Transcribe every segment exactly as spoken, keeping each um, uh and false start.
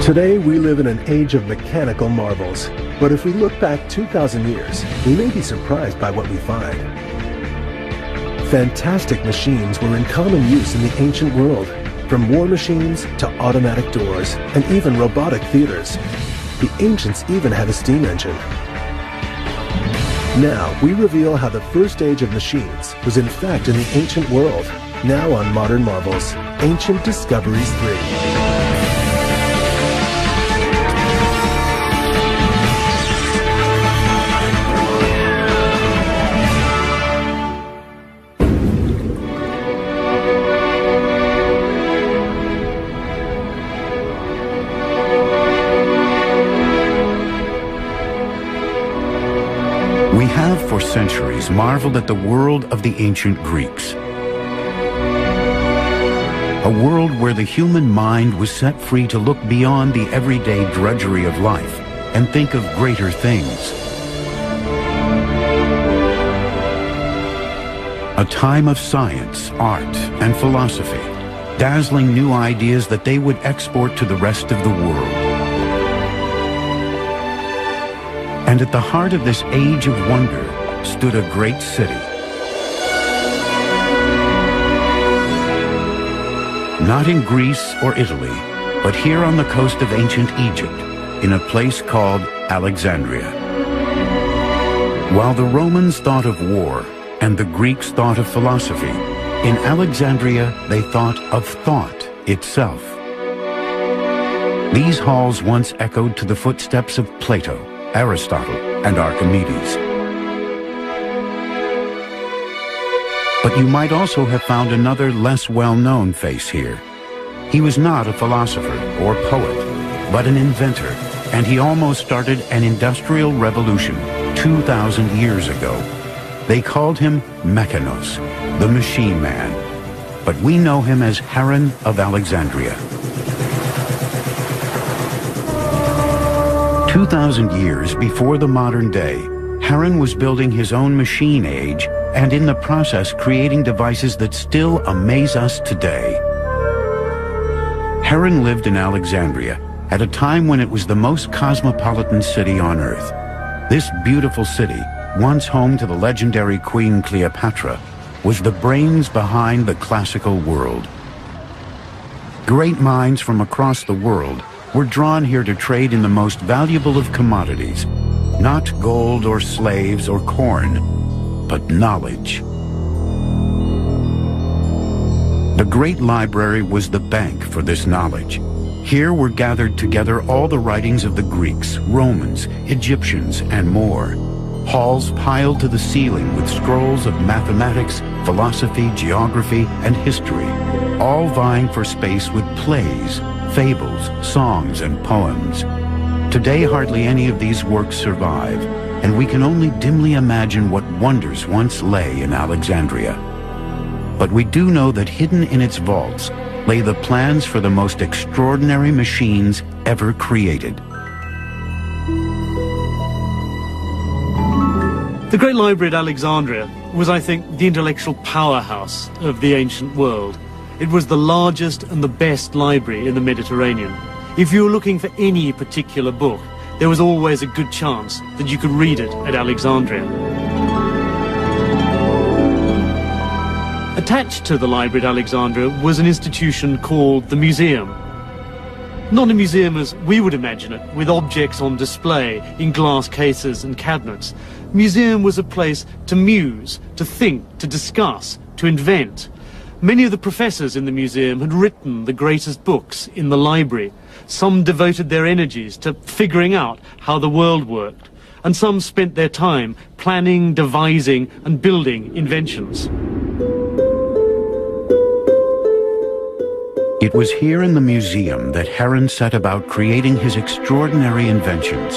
Today, we live in an age of mechanical marvels. But if we look back two thousand years, we may be surprised by what we find. Fantastic machines were in common use in the ancient world, from war machines to automatic doors and even robotic theaters. The ancients even had a steam engine. Now, we reveal how the first age of machines was in fact in the ancient world. Now on Modern Marvels, Ancient Discoveries three. We have for centuries marveled at the world of the ancient Greeks. A world where the human mind was set free to look beyond the everyday drudgery of life and think of greater things. A time of science, art, and philosophy, dazzling new ideas that they would export to the rest of the world. And at the heart of this age of wonder stood a great city. Not in Greece or Italy, but here on the coast of ancient Egypt, in a place called Alexandria. While the Romans thought of war and the Greeks thought of philosophy, in Alexandria they thought of thought itself. These halls once echoed to the footsteps of Plato, Aristotle, and Archimedes. But you might also have found another less well-known face here. He was not a philosopher or poet, but an inventor, and he almost started an industrial revolution two thousand years ago. They called him Mechanos, the machine man, but we know him as Heron of Alexandria. two thousand years before the modern day, Heron was building his own machine age and in the process creating devices that still amaze us today. Heron lived in Alexandria at a time when it was the most cosmopolitan city on earth. This beautiful city, once home to the legendary Queen Cleopatra, was the brains behind the classical world. Great minds from across the world were drawn here to trade in the most valuable of commodities, not gold or slaves or corn, but knowledge. The great library was the bank for this knowledge. Here were gathered together all the writings of the Greeks, Romans, Egyptians, and more. Halls piled to the ceiling with scrolls of mathematics, philosophy, geography, and history, all vying for space with plays, fables, songs, and poems. Today, hardly any of these works survive, and we can only dimly imagine what wonders once lay in Alexandria. But we do know that hidden in its vaults lay the plans for the most extraordinary machines ever created. The Great Library at Alexandria was, I think, the intellectual powerhouse of the ancient world. It was the largest and the best library in the Mediterranean. If you were looking for any particular book, there was always a good chance that you could read it at Alexandria. Attached to the library at Alexandria was an institution called the Museum. Not a museum as we would imagine it, with objects on display in glass cases and cabinets. Museum was a place to muse, to think, to discuss, to invent. Many of the professors in the museum had written the greatest books in the library. Some devoted their energies to figuring out how the world worked, and some spent their time planning, devising, and building inventions. It was here in the museum that Heron set about creating his extraordinary inventions.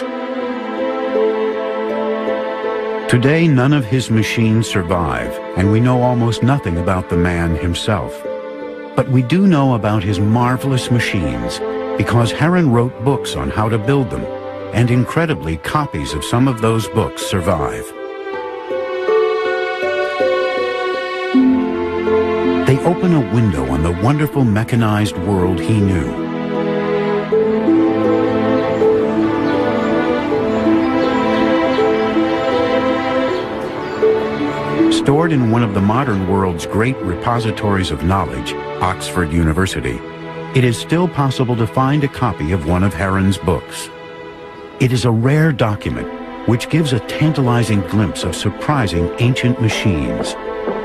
Today, none of his machines survive, and we know almost nothing about the man himself. But we do know about his marvelous machines, because Heron wrote books on how to build them, and incredibly, copies of some of those books survive. They open a window on the wonderful mechanized world he knew. Stored in one of the modern world's great repositories of knowledge, Oxford University, it is still possible to find a copy of one of Heron's books. It is a rare document which gives a tantalizing glimpse of surprising ancient machines.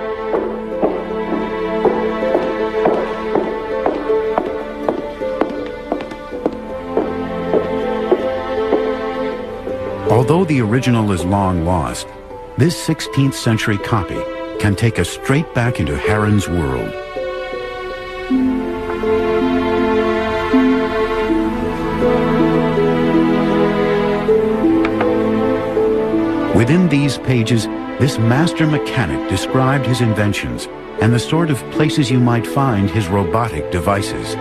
Although the original is long lost, this sixteenth century copy can take us straight back into Heron's world. Within these pages, this master mechanic described his inventions and the sort of places you might find his robotic devices.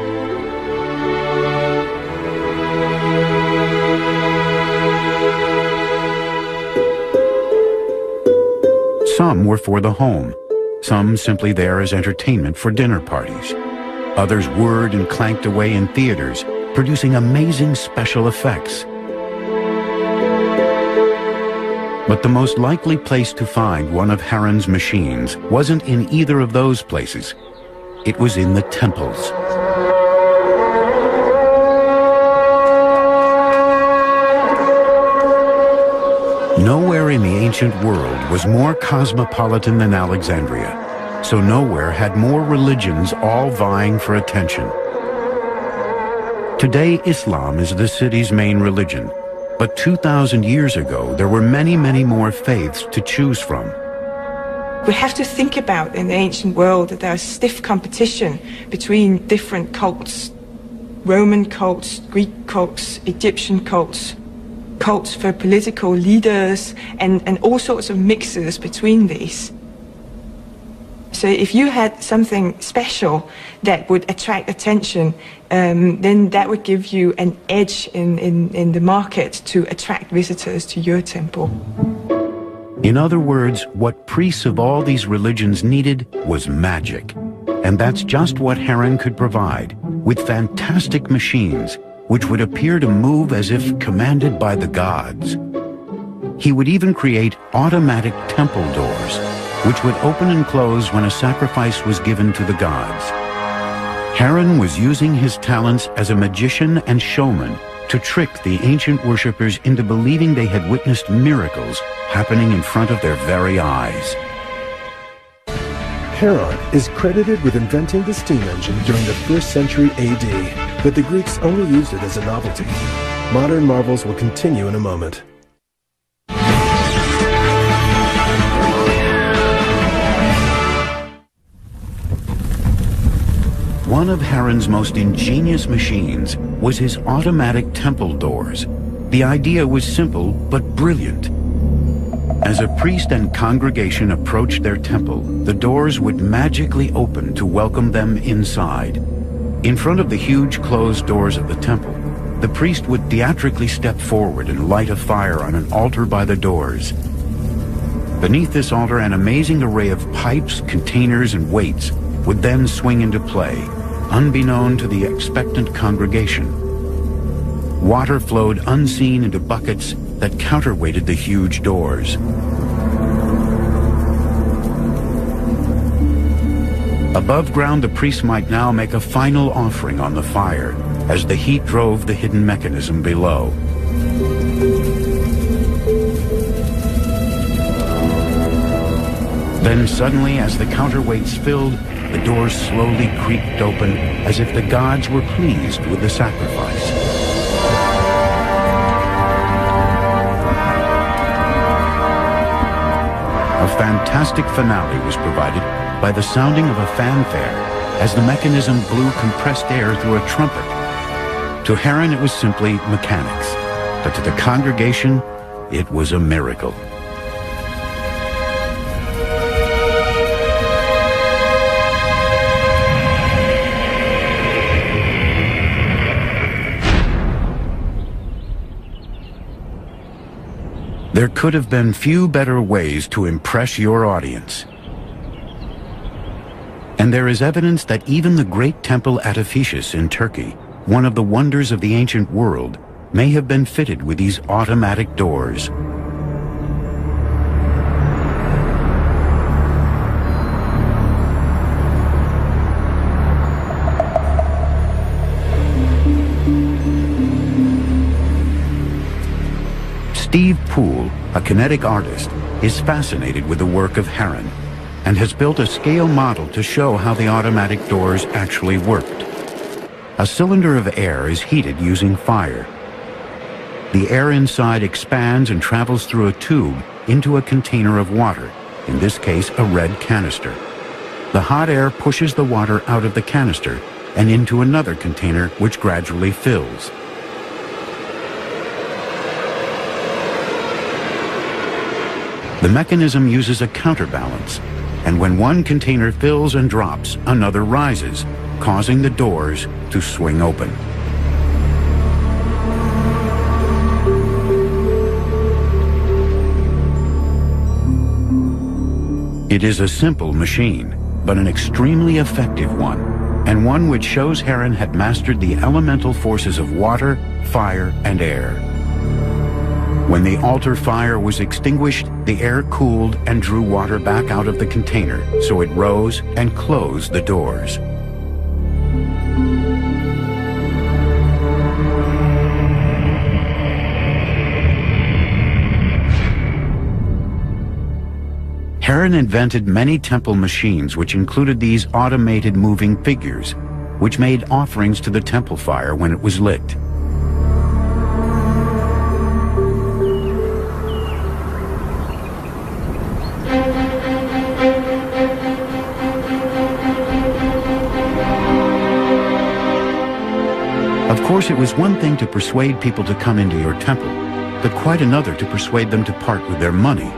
Some were for the home, some simply there as entertainment for dinner parties. Others whirred and clanked away in theaters, producing amazing special effects. But the most likely place to find one of Heron's machines wasn't in either of those places. It was in the temples. Nowhere in the ancient world was more cosmopolitan than Alexandria, so nowhere had more religions all vying for attention. Today, Islam is the city's main religion, but two thousand years ago, there were many, many more faiths to choose from. We have to think about in the ancient world that there is stiff competition between different cults. Roman cults, Greek cults, Egyptian cults, cults for political leaders, and, and all sorts of mixes between these. So if you had something special that would attract attention, um, then that would give you an edge in, in, in the market to attract visitors to your temple. In other words, what priests of all these religions needed was magic. And that's just what Heron could provide, with fantastic machines which would appear to move as if commanded by the gods. He would even create automatic temple doors, which would open and close when a sacrifice was given to the gods. Heron was using his talents as a magician and showman to trick the ancient worshippers into believing they had witnessed miracles happening in front of their very eyes. Heron is credited with inventing the steam engine during the first century A D, but the Greeks only used it as a novelty. Modern marvels will continue in a moment. One of Heron's most ingenious machines was his automatic temple doors. The idea was simple but brilliant. As a priest and congregation approached their temple, the doors would magically open to welcome them inside. In front of the huge closed doors of the temple, the priest would theatrically step forward and light a fire on an altar by the doors. Beneath this altar, an amazing array of pipes, containers, and weights would then swing into play, unbeknown to the expectant congregation. Water flowed unseen into buckets that counterweighted the huge doors. Above ground, the priest might now make a final offering on the fire as the heat drove the hidden mechanism below. Then suddenly, as the counterweights filled, the doors slowly creaked open as if the gods were pleased with the sacrifice. A fantastic finale was provided by the sounding of a fanfare as the mechanism blew compressed air through a trumpet. To Heron, it was simply mechanics, but to the congregation, it was a miracle. There could have been few better ways to impress your audience. And there is evidence that even the great temple at Ephesus in Turkey, one of the wonders of the ancient world, may have been fitted with these automatic doors. Steve Poole, a kinetic artist, is fascinated with the work of Heron and has built a scale model to show how the automatic doors actually worked. A cylinder of air is heated using fire. The air inside expands and travels through a tube into a container of water, in this case a red canister. The hot air pushes the water out of the canister and into another container which gradually fills. The mechanism uses a counterbalance, and when one container fills and drops, another rises, causing the doors to swing open. It is a simple machine, but an extremely effective one, and one which shows Heron had mastered the elemental forces of water, fire, and air. When the altar fire was extinguished, the air cooled and drew water back out of the container, so it rose and closed the doors. Heron invented many temple machines which included these automated moving figures, which made offerings to the temple fire when it was lit. Of course, it was one thing to persuade people to come into your temple, but quite another to persuade them to part with their money.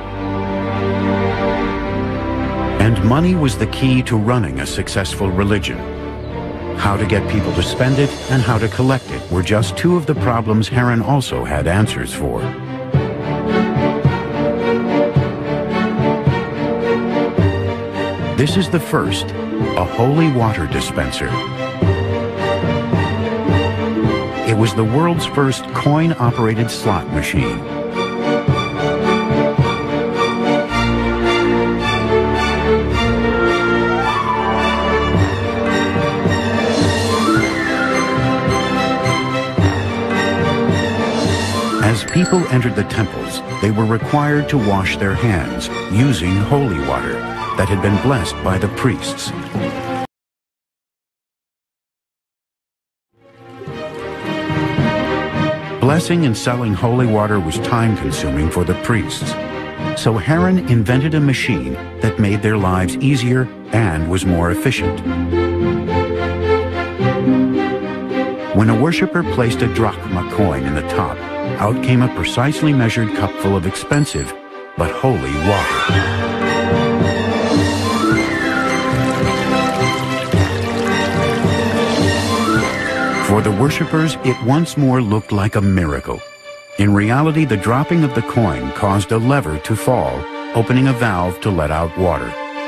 And money was the key to running a successful religion. How to get people to spend it and how to collect it were just two of the problems Heron also had answers for. This is the first, a holy water dispenser. It was the world's first coin-operated slot machine. As people entered the temples, they were required to wash their hands using holy water that had been blessed by the priests. Blessing and selling holy water was time-consuming for the priests, so Heron invented a machine that made their lives easier and was more efficient. When a worshiper placed a drachma coin in the top, out came a precisely measured cup full of expensive but holy water. For the worshippers, it once more looked like a miracle. In reality, the dropping of the coin caused a lever to fall, opening a valve to let out water.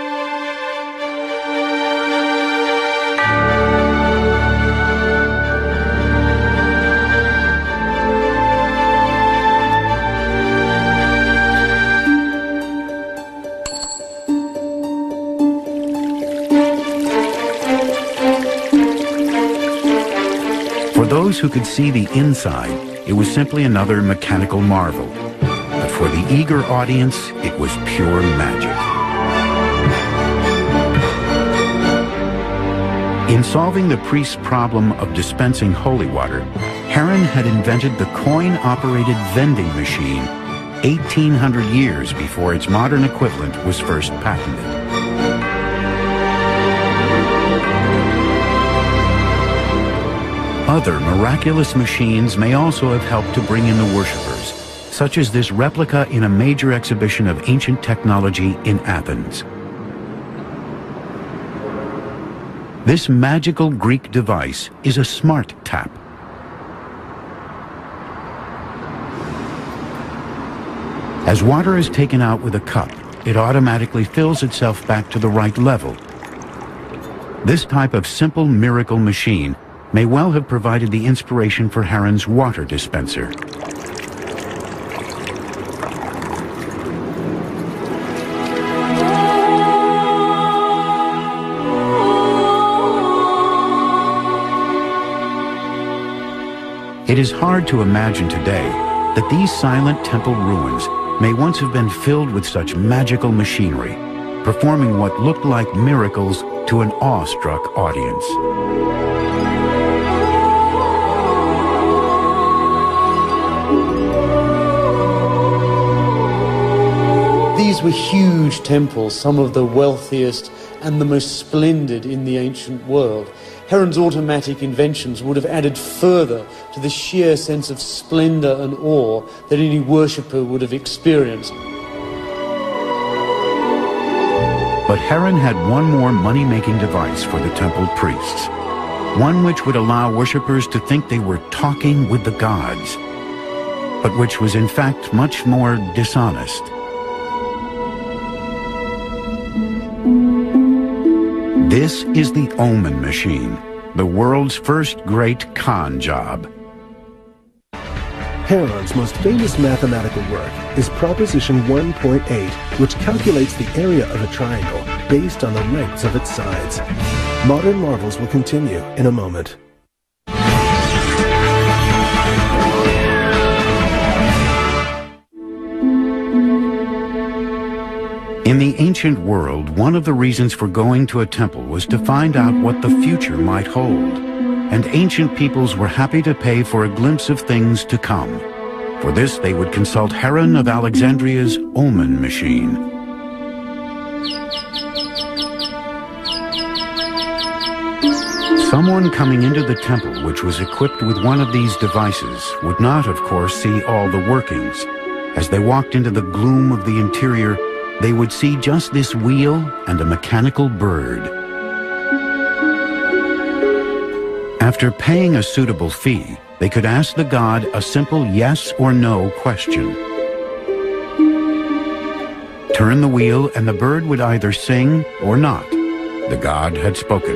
For those who could see the inside, it was simply another mechanical marvel. But for the eager audience, it was pure magic. In solving the priest's problem of dispensing holy water, Heron had invented the coin-operated vending machine eighteen hundred years before its modern equivalent was first patented. Other miraculous machines may also have helped to bring in the worshippers, such as this replica in a major exhibition of ancient technology in Athens. This magical Greek device is a smart tap. As water is taken out with a cup, it automatically fills itself back to the right level. This type of simple miracle machine may well have provided the inspiration for Heron's water dispenser. It is hard to imagine today that these silent temple ruins may once have been filled with such magical machinery, performing what looked like miracles to an awestruck audience. These were huge temples, some of the wealthiest and the most splendid in the ancient world. Heron's automatic inventions would have added further to the sheer sense of splendor and awe that any worshipper would have experienced. But Heron had one more money-making device for the temple priests, one which would allow worshippers to think they were talking with the gods, but which was in fact much more dishonest. This is the Omen machine, the world's first great con job. Heron's most famous mathematical work is Proposition one point eight, which calculates the area of a triangle based on the lengths of its sides. Modern marvels will continue in a moment. In the ancient world, one of the reasons for going to a temple was to find out what the future might hold. And ancient peoples were happy to pay for a glimpse of things to come. For this, they would consult Heron of Alexandria's Omen machine. Someone coming into the temple which was equipped with one of these devices would not, of course, see all the workings. As they walked into the gloom of the interior, they would see just this wheel and a mechanical bird. After paying a suitable fee, they could ask the god a simple yes or no question. Turn the wheel and the bird would either sing or not. The god had spoken.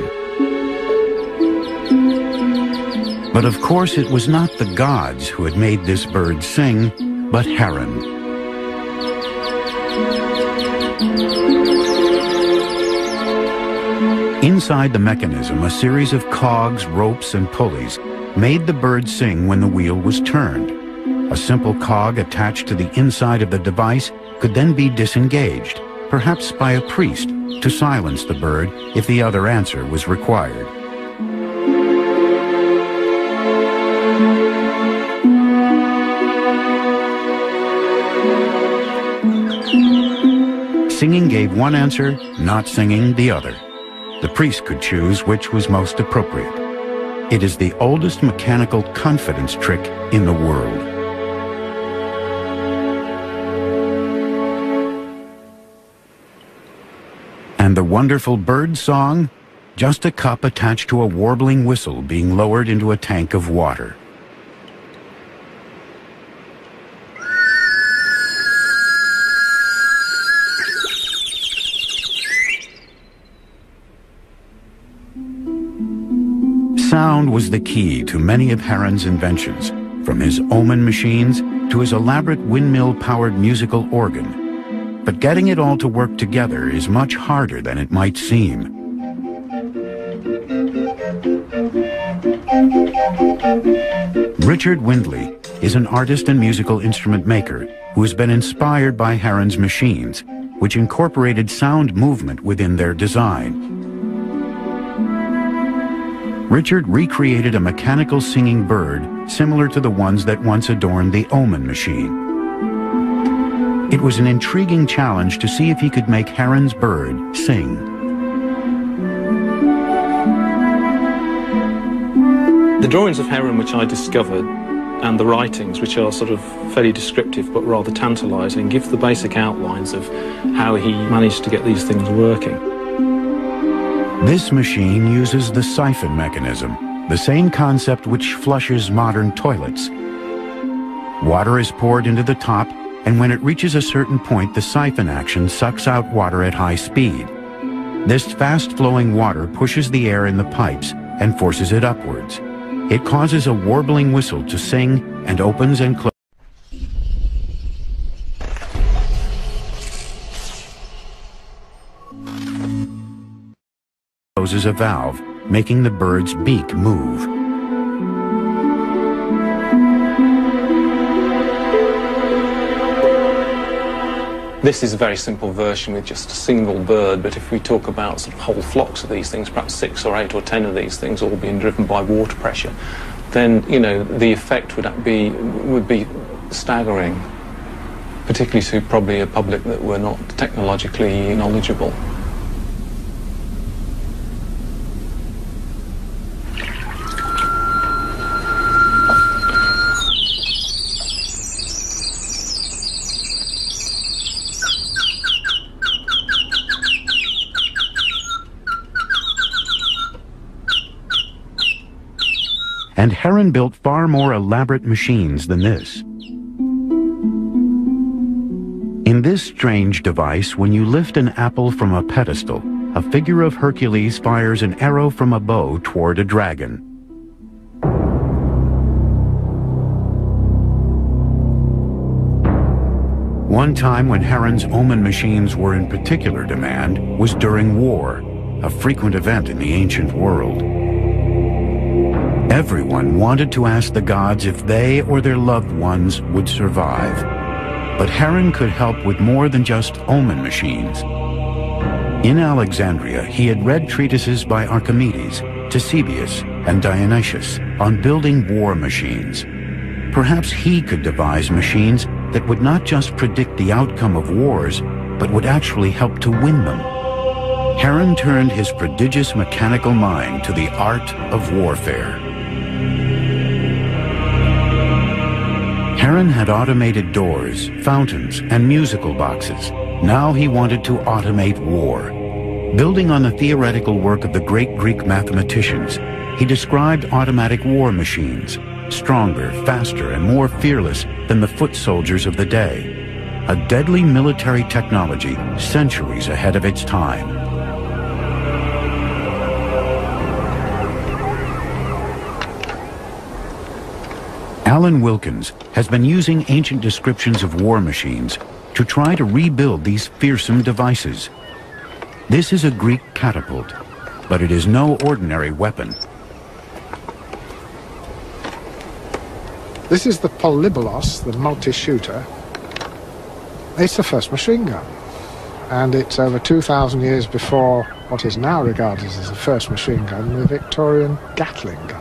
But of course it was not the gods who had made this bird sing, but Heron. Inside the mechanism, a series of cogs, ropes, and pulleys made the bird sing when the wheel was turned. A simple cog attached to the inside of the device could then be disengaged, perhaps by a priest, to silence the bird if the other answer was required. Singing gave one answer, not singing the other. The priest could choose which was most appropriate. It is the oldest mechanical confidence trick in the world. And the wonderful bird song? Just a cup attached to a warbling whistle being lowered into a tank of water. Sound was the key to many of Heron's inventions, from his Omen machines to his elaborate windmill-powered musical organ. But getting it all to work together is much harder than it might seem. Richard Windley is an artist and musical instrument maker who has been inspired by Heron's machines, which incorporated sound movement within their design. Richard recreated a mechanical singing bird similar to the ones that once adorned the Omen machine. It was an intriguing challenge to see if he could make Heron's bird sing. The drawings of Heron which I discovered and the writings, which are sort of fairly descriptive but rather tantalising, give the basic outlines of how he managed to get these things working. This machine uses the siphon mechanism, the same concept which flushes modern toilets. Water is poured into the top, and when it reaches a certain point, the siphon action sucks out water at high speed. This fast-flowing water pushes the air in the pipes and forces it upwards. It causes a warbling whistle to sing and opens and closes. Closes a valve, making the bird's beak move. This is a very simple version with just a single bird, but if we talk about sort of whole flocks of these things, perhaps six or eight or ten of these things all being driven by water pressure, then, you know, the effect would be, would be staggering, particularly to probably a public that were not technologically knowledgeable. And Heron built far more elaborate machines than this. In this strange device, when you lift an apple from a pedestal, a figure of Hercules fires an arrow from a bow toward a dragon. One time when Heron's Omen machines were in particular demand was during war, a frequent event in the ancient world. Everyone wanted to ask the gods if they or their loved ones would survive. But Heron could help with more than just Omen machines. In Alexandria, he had read treatises by Archimedes, Ctesibius, and Dionysius on building war machines. Perhaps he could devise machines that would not just predict the outcome of wars, but would actually help to win them. Heron turned his prodigious mechanical mind to the art of warfare. Heron had automated doors, fountains, and musical boxes. Now he wanted to automate war. Building on the theoretical work of the great Greek mathematicians, he described automatic war machines, stronger, faster, and more fearless than the foot soldiers of the day. A deadly military technology centuries ahead of its time. Alan Wilkins has been using ancient descriptions of war machines to try to rebuild these fearsome devices. This is a Greek catapult, but it is no ordinary weapon. This is the Polybolos, the multi-shooter. It's the first machine gun, and it's over two thousand years before what is now regarded as the first machine gun, the Victorian Gatling gun.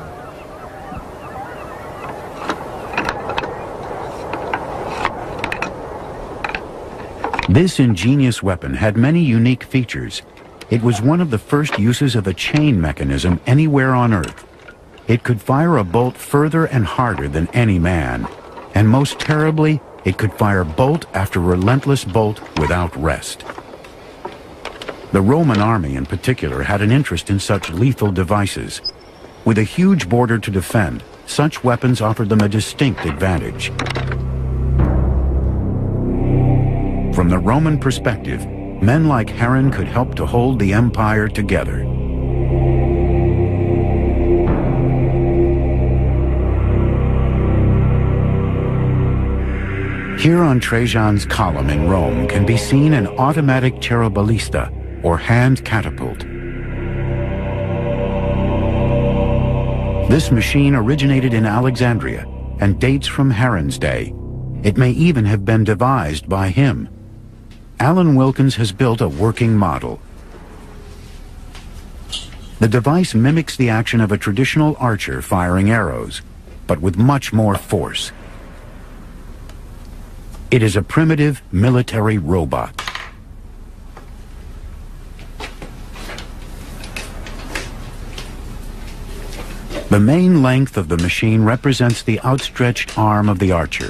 This ingenious weapon had many unique features. It was one of the first uses of a chain mechanism anywhere on Earth. It could fire a bolt further and harder than any man. And most terribly, it could fire bolt after relentless bolt without rest. The Roman army in particular had an interest in such lethal devices. With a huge border to defend, such weapons offered them a distinct advantage. From the Roman perspective, men like Heron could help to hold the empire together. Here on Trajan's column in Rome can be seen an automatic cheruballista, or hand catapult. This machine originated in Alexandria and dates from Heron's day. It may even have been devised by him. Alan Wilkins has built a working model. The device mimics the action of a traditional archer firing arrows, but with much more force. It is a primitive military robot. The main length of the machine represents the outstretched arm of the archer.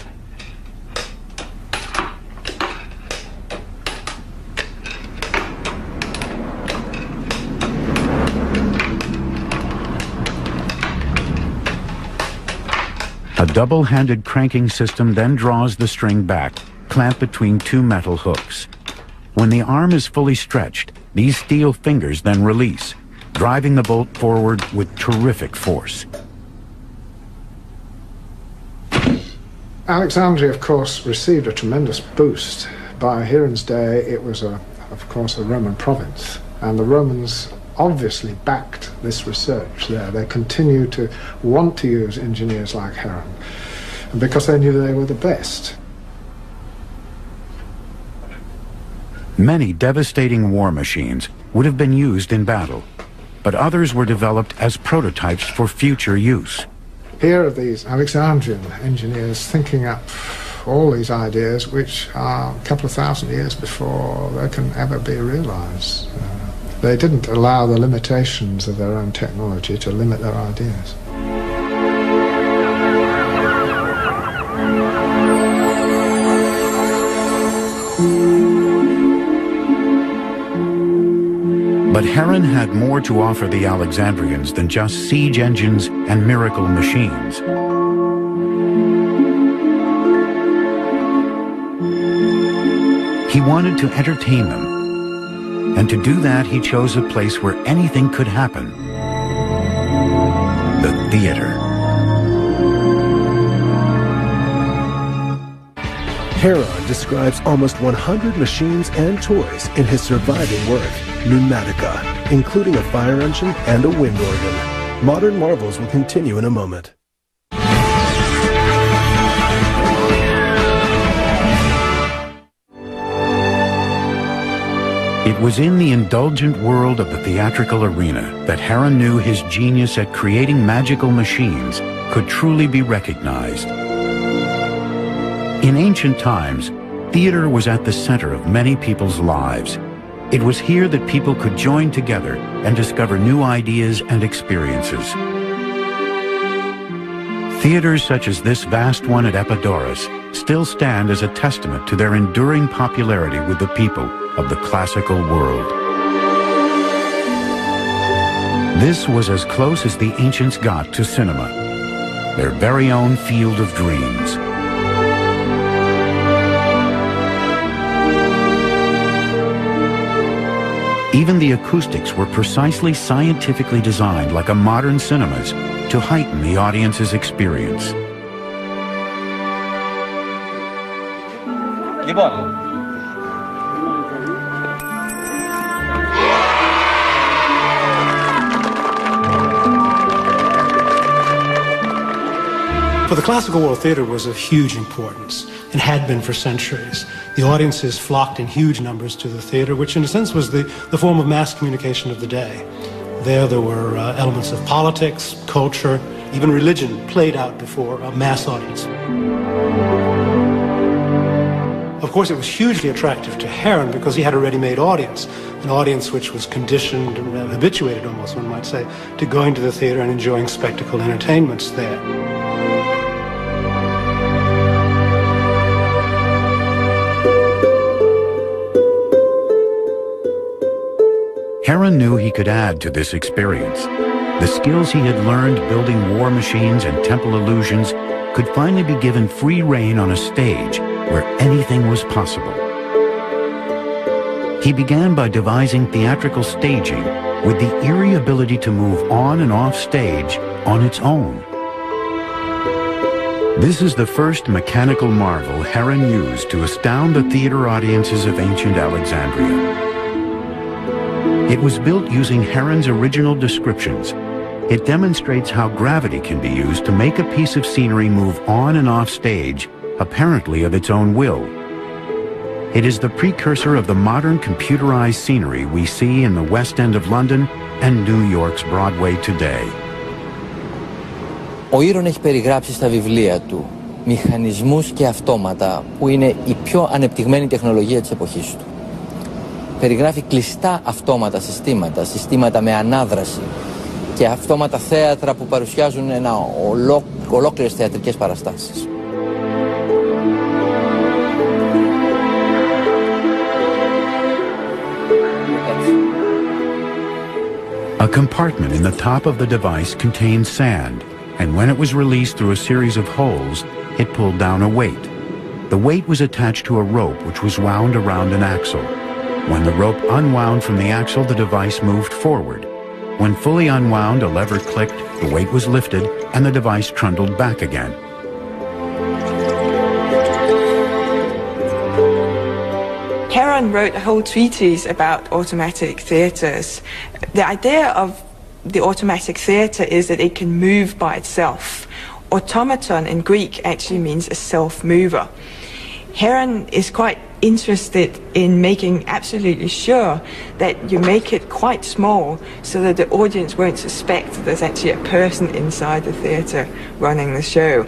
A double-handed cranking system then draws the string back, clamped between two metal hooks. When the arm is fully stretched, these steel fingers then release, driving the bolt forward with terrific force. Alexandria, of course, received a tremendous boost. By Heron's day, it was, a, of course, a Roman province, and the Romans obviously backed this research there. They continued to want to use engineers like Heron because they knew they were the best. Many devastating war machines would have been used in battle, but others were developed as prototypes for future use. Here are these Alexandrian engineers thinking up all these ideas which are a couple of thousand years before they can ever be realized. Uh, they didn't allow the limitations of their own technology to limit their ideas. But Heron had more to offer the Alexandrians than just siege engines and miracle machines. He wanted to entertain them, and to do that he chose a place where anything could happen: the theater. Heron describes almost one hundred machines and toys in his surviving work, Pneumatica, including a fire engine and a wind organ. Modern Marvels will continue in a moment. It was in the indulgent world of the theatrical arena that Heron knew his genius at creating magical machines could truly be recognized. In ancient times, theater was at the center of many people's lives. It was here that people could join together and discover new ideas and experiences. Theaters such as this vast one at Epidaurus still stand as a testament to their enduring popularity with the people of the classical world. This was as close as the ancients got to cinema, their very own field of dreams. Even the acoustics were precisely scientifically designed, like a modern cinema's, to heighten the audience's experience. For the classical world, theater was of huge importance and had been for centuries. The audiences flocked in huge numbers to the theater, which in a sense was the, the form of mass communication of the day. There, there were uh, elements of politics, culture, even religion played out before a mass audience. Of course, it was hugely attractive to Heron because he had a ready-made audience, an audience which was conditioned, uh, habituated almost, one might say, to going to the theater and enjoying spectacle entertainments there. Heron knew he could add to this experience. The skills he had learned building war machines and temple illusions could finally be given free rein on a stage where anything was possible. He began by devising theatrical staging with the eerie ability to move on and off stage on its own. This is the first mechanical marvel Heron used to astound the theater audiences of ancient Alexandria. It was built using Heron's original descriptions. It demonstrates how gravity can be used to make a piece of scenery move on and off stage, apparently of its own will. It is the precursor of the modern computerized scenery we see in the West End of London and New York's Broadway today. Ο Ήρων έχει περιγράψει στα βιβλία του μηχανισμούς και αυτόματα που είναι η πιο ανεπτυγμένη τεχνολογία της εποχής του. Περιγράφει κλειστά αυτόματα συστήματα, συστήματα με ανάδραση και αυτόματα θέατρα που παρουσιάζουν ένα ολό, ολόκληρες θεατρικές παραστάσεις. A compartment in the top of the device contained sand, and when it was released through a series of holes, it pulled down a weight. The weight was attached to a rope which was wound around an axle. When the rope unwound from the axle, the device moved forward. When fully unwound, a lever clicked, the weight was lifted, and the device trundled back again. Heron wrote a whole treatise about automatic theatres. The idea of the automatic theatre is that it can move by itself. Automaton in Greek actually means a self-mover. Heron is quite interested in making absolutely sure that you make it quite small so that the audience won't suspect that there's actually a person inside the theatre running the show.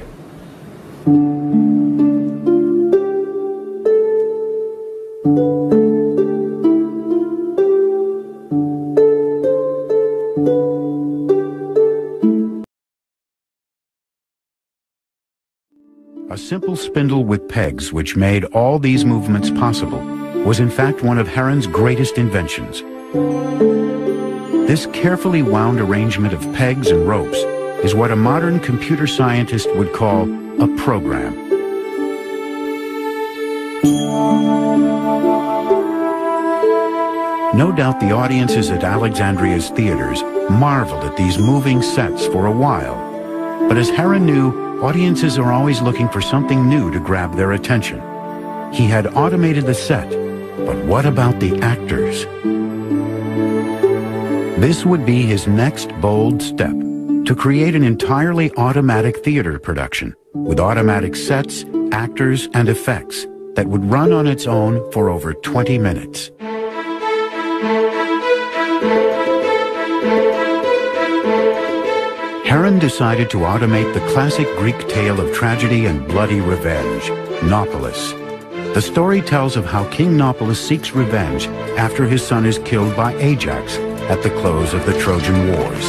A simple spindle with pegs which made all these movements possible was in fact one of Heron's greatest inventions. This carefully wound arrangement of pegs and ropes is what a modern computer scientist would call a program. No doubt the audiences at Alexandria's theaters marveled at these moving sets for a while, but as Heron knew, audiences are always looking for something new to grab their attention. He had automated the set, but what about the actors? This would be his next bold step, to create an entirely automatic theater production, with automatic sets, actors, and effects that would run on its own for over twenty minutes. Heron decided to automate the classic Greek tale of tragedy and bloody revenge, Nauplius. The story tells of how King Nauplius seeks revenge after his son is killed by Ajax at the close of the Trojan Wars.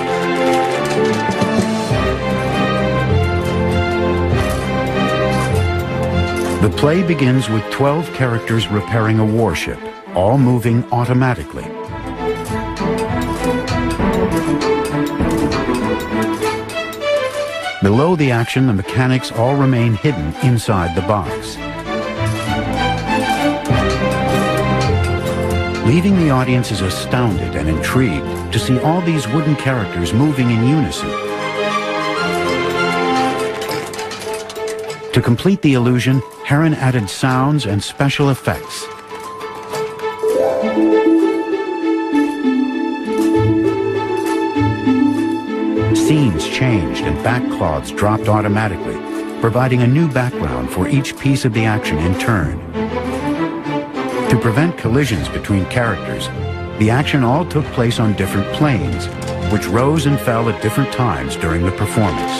The play begins with twelve characters repairing a warship, all moving automatically. Below the action, the mechanics all remain hidden inside the box, leaving the audiences astounded and intrigued to see all these wooden characters moving in unison. To complete the illusion, Heron added sounds and special effects. Scenes changed and backcloths dropped automatically, providing a new background for each piece of the action in turn. To prevent collisions between characters, the action all took place on different planes, which rose and fell at different times during the performance.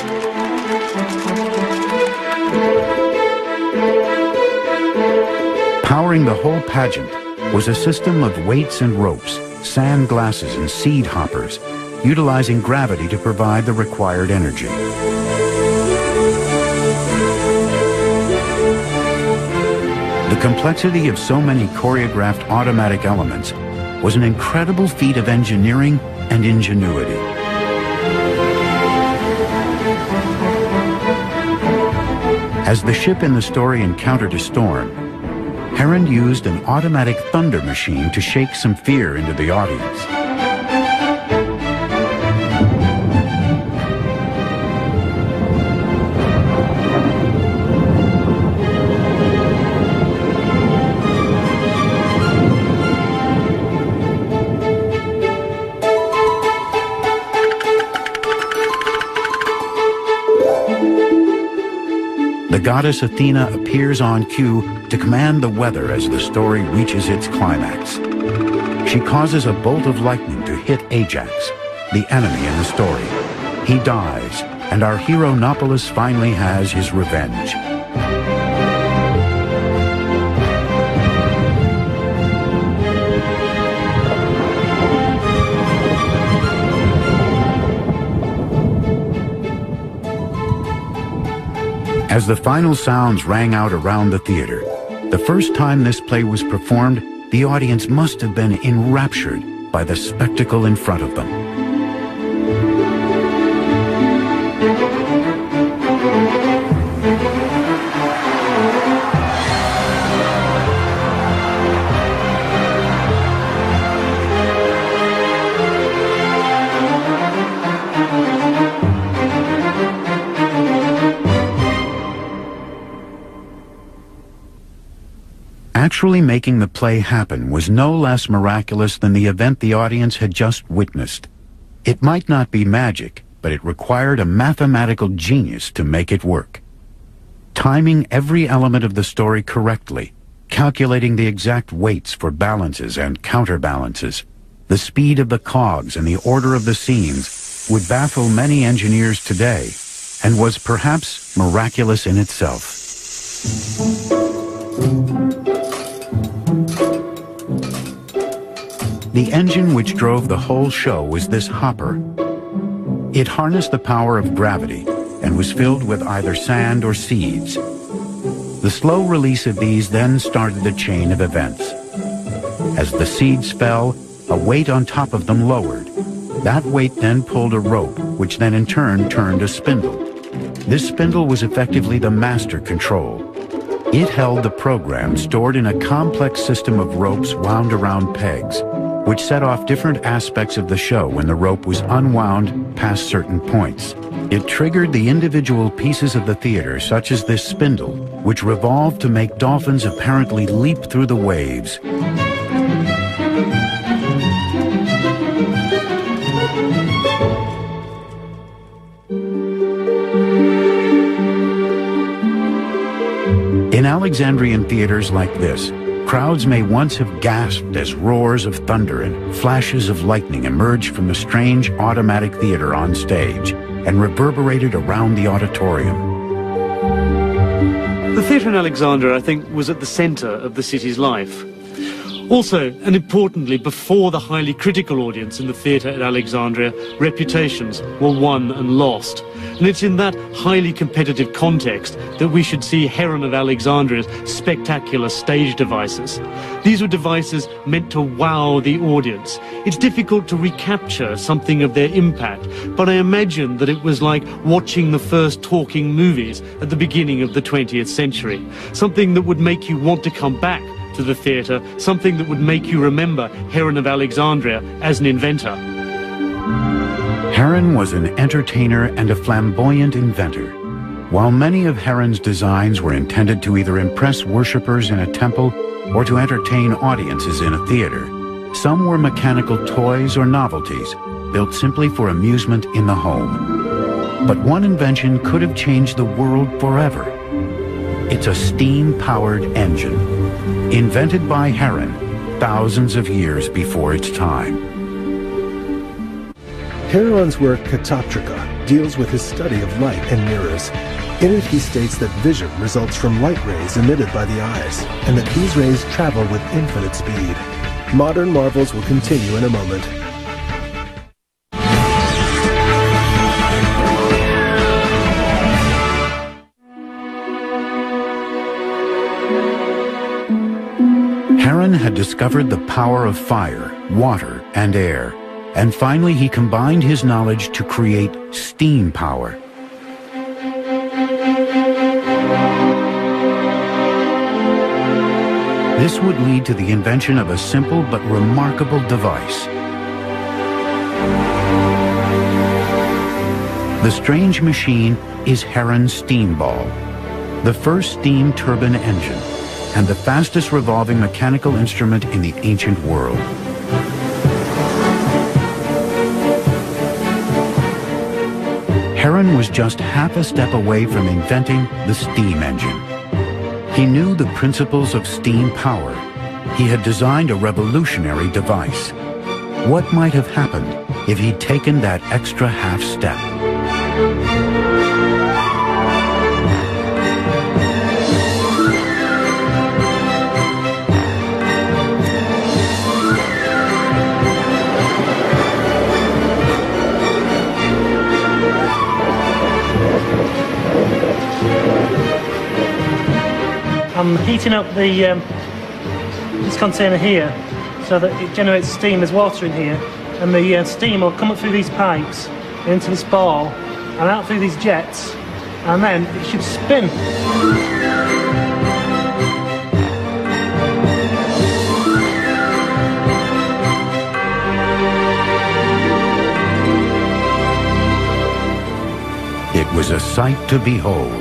Powering the whole pageant was a system of weights and ropes, sand glasses and seed hoppers, utilizing gravity to provide the required energy. The complexity of so many choreographed automatic elements was an incredible feat of engineering and ingenuity. As the ship in the story encountered a storm, Heron used an automatic thunder machine to shake some fear into the audience. The goddess Athena appears on cue to command the weather as the story reaches its climax. She causes a bolt of lightning to hit Ajax, the enemy in the story. He dies, and our hero Nauplius finally has his revenge. As the final sounds rang out around the theater, the first time this play was performed, the audience must have been enraptured by the spectacle in front of them. Actually making the play happen was no less miraculous than the event the audience had just witnessed. It might not be magic, but it required a mathematical genius to make it work. Timing every element of the story correctly, calculating the exact weights for balances and counterbalances, the speed of the cogs and the order of the scenes would baffle many engineers today and was perhaps miraculous in itself. The engine which drove the whole show was this hopper. It harnessed the power of gravity and was filled with either sand or seeds. The slow release of these then started a chain of events. As the seeds fell, a weight on top of them lowered. That weight then pulled a rope, which then in turn turned a spindle. This spindle was effectively the master control. It held the program stored in a complex system of ropes wound around pegs, which set off different aspects of the show when the rope was unwound past certain points. It triggered the individual pieces of the theater, such as this spindle, which revolved to make dolphins apparently leap through the waves. In Alexandrian theaters like this, crowds may once have gasped as roars of thunder and flashes of lightning emerged from the strange automatic theater on stage and reverberated around the auditorium. The theatre in Alexandria, I think, was at the centre of the city's life. Also, and importantly, before the highly critical audience in the theatre at Alexandria, reputations were won and lost. And it's in that highly competitive context that we should see Heron of Alexandria's spectacular stage devices. These were devices meant to wow the audience. It's difficult to recapture something of their impact, but I imagine that it was like watching the first talking movies at the beginning of the twentieth century. Something that would make you want to come back to the theatre, something that would make you remember Heron of Alexandria as an inventor. Heron was an entertainer and a flamboyant inventor. While many of Heron's designs were intended to either impress worshippers in a temple or to entertain audiences in a theater, some were mechanical toys or novelties built simply for amusement in the home. But one invention could have changed the world forever. It's a steam-powered engine, invented by Heron thousands of years before its time. Heron's work Catoptrica deals with his study of light and mirrors. In it he states that vision results from light rays emitted by the eyes, and that these rays travel with infinite speed. Modern marvels will continue in a moment. Heron had discovered the power of fire, water, and air, and finally he combined his knowledge to create steam power. This would lead to the invention of a simple but remarkable device. The strange machine is Heron's steam ball, the first steam turbine engine, and the fastest revolving mechanical instrument in the ancient world. Heron was just half a step away from inventing the steam engine. He knew the principles of steam power. He had designed a revolutionary device. What might have happened if he'd taken that extra half step? I'm heating up the um, this container here so that it generates steam. There's water in here, and the uh, steam will come up through these pipes into this ball and out through these jets, and then it should spin. It was a sight to behold.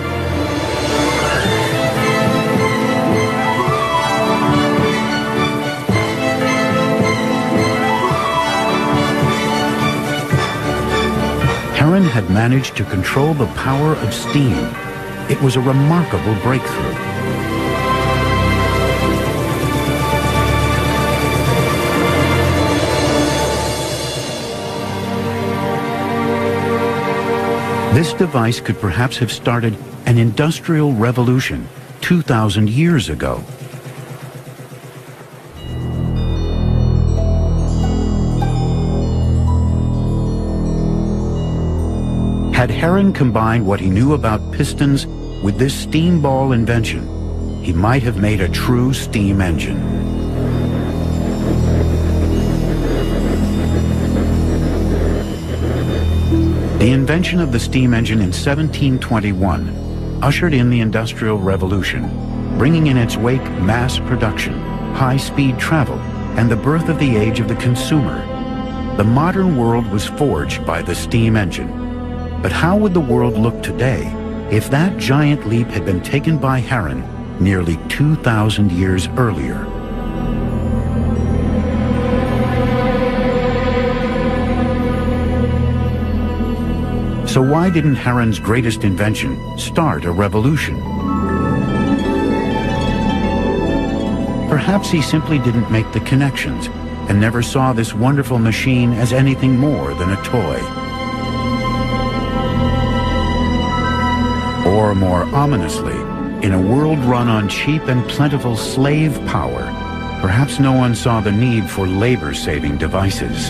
Heron had managed to control the power of steam. It was a remarkable breakthrough. This device could perhaps have started an industrial revolution two thousand years ago. Had Heron combined what he knew about pistons with this steam ball invention, he might have made a true steam engine. The invention of the steam engine in seventeen twenty-one ushered in the Industrial Revolution, bringing in its wake mass production, high-speed travel, and the birth of the age of the consumer. The modern world was forged by the steam engine. But how would the world look today if that giant leap had been taken by Heron nearly two thousand years earlier? So why didn't Heron's greatest invention start a revolution? Perhaps he simply didn't make the connections and never saw this wonderful machine as anything more than a toy. Or more ominously, in a world run on cheap and plentiful slave power, perhaps no one saw the need for labor-saving devices.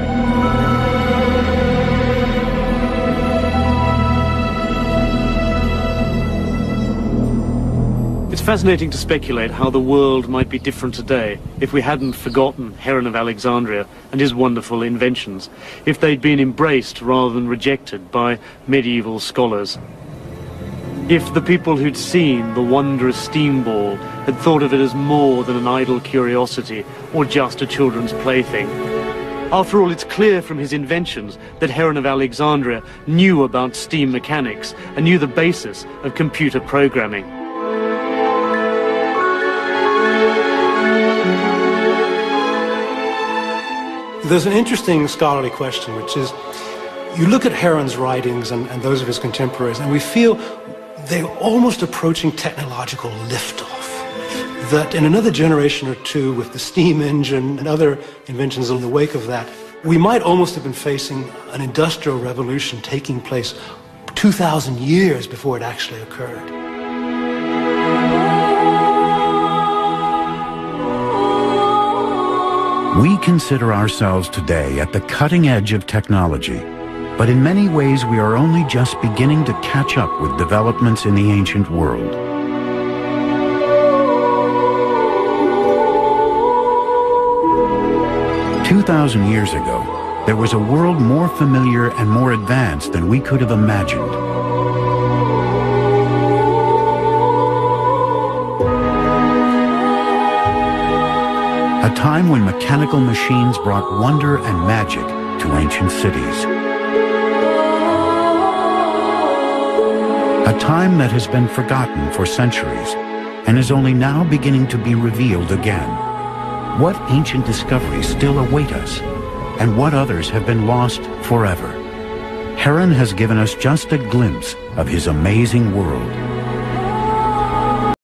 It's fascinating to speculate how the world might be different today if we hadn't forgotten Heron of Alexandria and his wonderful inventions, if they'd been embraced rather than rejected by medieval scholars. If the people who'd seen the wondrous steam ball had thought of it as more than an idle curiosity or just a children's plaything. After all, it's clear from his inventions that Heron of Alexandria knew about steam mechanics and knew the basis of computer programming. There's an interesting scholarly question, which is, you look at Heron's writings and, and those of his contemporaries, and we feel they're almost approaching technological liftoff. That in another generation or two, with the steam engine and other inventions in the wake of that, we might almost have been facing an industrial revolution taking place two thousand years before it actually occurred. We consider ourselves today at the cutting edge of technology. But in many ways, we are only just beginning to catch up with developments in the ancient world. Two thousand years ago, there was a world more familiar and more advanced than we could have imagined. A time when mechanical machines brought wonder and magic to ancient cities. A time that has been forgotten for centuries and is only now beginning to be revealed again. What ancient discoveries still await us, and what others have been lost forever? Heron has given us just a glimpse of his amazing world.